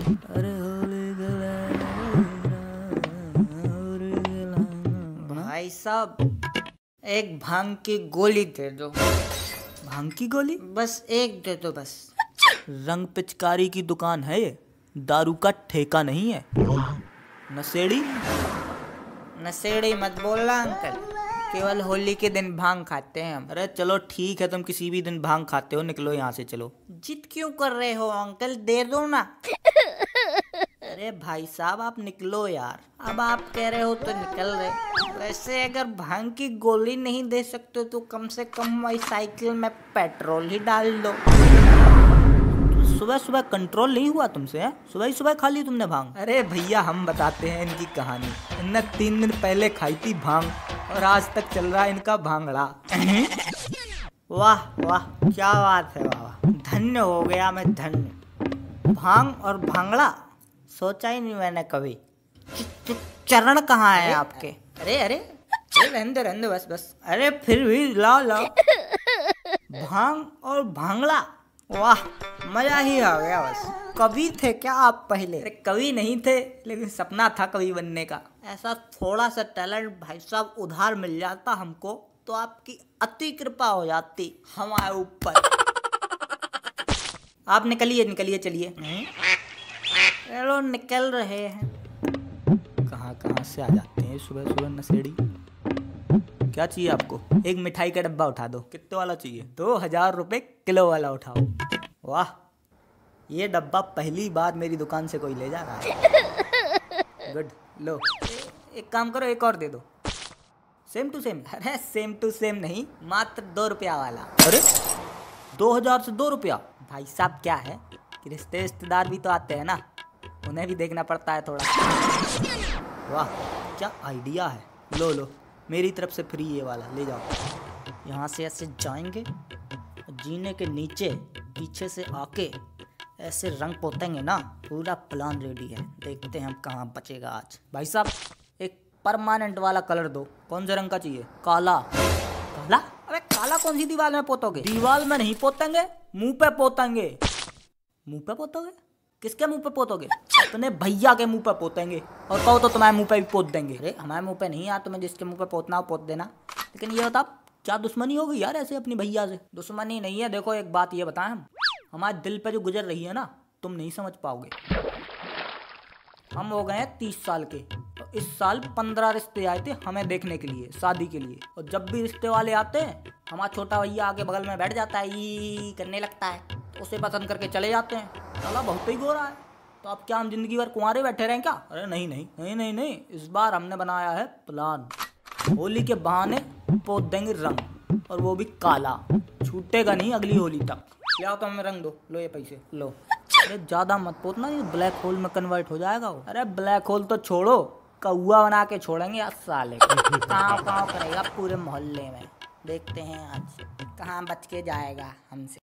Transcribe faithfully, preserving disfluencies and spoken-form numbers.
अरे भाई साहब एक भांग की गोली दे दो। भांग की गोली? बस एक दे दो बस। रंग पिचकारी की दुकान है ये, दारू का ठेका नहीं है। नशेड़ी नशेड़ी मत बोलना अंकल, केवल होली के दिन भांग खाते हैं हम। अरे चलो ठीक है, तुम किसी भी दिन भांग खाते हो, निकलो यहाँ से चलो। जिद क्यों कर रहे हो अंकल, दे दो ना। अरे भाई साहब आप निकलो यार। अब आप कह रहे हो तो निकल रहे। वैसे अगर भांग की गोली नहीं दे सकते तो कम से कम वही साइकिल में पेट्रोल ही डाल दो। सुबह सुबह कंट्रोल नहीं हुआ तुमसे? है सुबह ही सुबह खा ली तुमने भांग? अरे भैया हम बताते हैं इनकी कहानी। इनने तीन दिन पहले खाई थी भांग और आज तक चल रहा है इनका भांगड़ा। वाह वाह क्या बात है, वाह धन्य हो गया मैं, धन्य। भांग और भांगड़ा सोचा ही नहीं मैंने कभी। चरण कहाँ है आपके? अरे अरे अरे रहने दो रहने दो बस बस। अरे फिर भी लाओ लाओ। भांग और भांगड़ा, वाह मजा ही आ गया बस। कवि थे क्या आप पहले? अरे कवि नहीं थे, लेकिन सपना था कवि बनने का। ऐसा थोड़ा सा टैलेंट भाई साहब उधार मिल जाता हमको तो आपकी अति कृपा हो जाती हमारे ऊपर। आप निकलिए निकलिए चलिए। चलो निकल रहे हैं। कहाँ कहाँ से आ जाते हैं सुबह सुबह नशेड़ी। क्या चाहिए आपको? एक मिठाई का डब्बा उठा दो। कितने वाला चाहिए? दो हजार रुपये किलो वाला उठाओ। वाह, ये डब्बा पहली बार मेरी दुकान से कोई ले जा रहा है। गुड, लो एक काम करो, एक और दे दो। Same to same? अरे सेम टू सेम नहीं, मात्र दो रुपया वाला। अरे दो हजार से दो रुपया? भाई साहब क्या है कि रिश्ते रिश्तेदार भी तो आते हैं ना, उन्हें भी देखना पड़ता है थोड़ा। वाह क्या आइडिया है। लो लो मेरी तरफ से फ्री ये वाला ले जाओ। यहाँ से ऐसे जाएंगे, जीने के नीचे पीछे से आके ऐसे रंग पोतेंगे ना, पूरा प्लान रेडी है। देखते हैं हम कहाँ बचेगा आज। भाई साहब एक परमानेंट वाला कलर दो। कौन से रंग का चाहिए? काला। काला? अबे काला कौन सी दीवार में पोतोगे? दीवार में नहीं पोतेंगे, मुंह पे पोतेंगे। मुंह पे पोतोगे? किसके मुंह पे पोतोगे? अपने भैया के मुंह पे पोतेंगे, और कहो तो तुम्हारे मुंह पे भी पोत देंगे। अरे हमारे मुंह पे नहीं यार, तुम्हें जिसके मुंह पे पोतना हो पोत देना। लेकिन ये बता क्या दुश्मनी हो गई यार ऐसे अपनी भैया से? दुश्मनी नहीं है, देखो एक बात ये बताएं, हम हमारे दिल पे जो गुजर रही है ना, तुम नहीं समझ पाओगे। हम हो गए हैं तीस साल के, तो इस साल पंद्रह रिश्ते आए थे हमें देखने के लिए, शादी के लिए। और जब भी रिश्ते वाले आते हैं, हमारा छोटा भैया आके बगल में बैठ जाता है, ई करने लगता है, तो उसे पसंद करके चले जाते हैं। साला बहुत ही गोरा है, तो अब क्या हम जिंदगी भर कुंवारे बैठे रहें क्या? अरे नहीं नहीं नहीं नहीं नहीं, इस बार हमने बनाया है प्लान। होली के बहाने पोत देंगे रंग, और वो भी काला, छूटेगा नहीं अगली होली तक। ले आओ तो हमें रंग दो, लो ये पैसे लो। अरे ज्यादा मत पोतना, ये ब्लैक होल में कन्वर्ट हो जाएगा वो। अरे ब्लैक होल तो छोड़ो, कौआ बना के छोड़ेंगे आज साले। काँव काँव करेगा पूरे मोहल्ले में। देखते हैं आज कहाँ बच के जाएगा हमसे।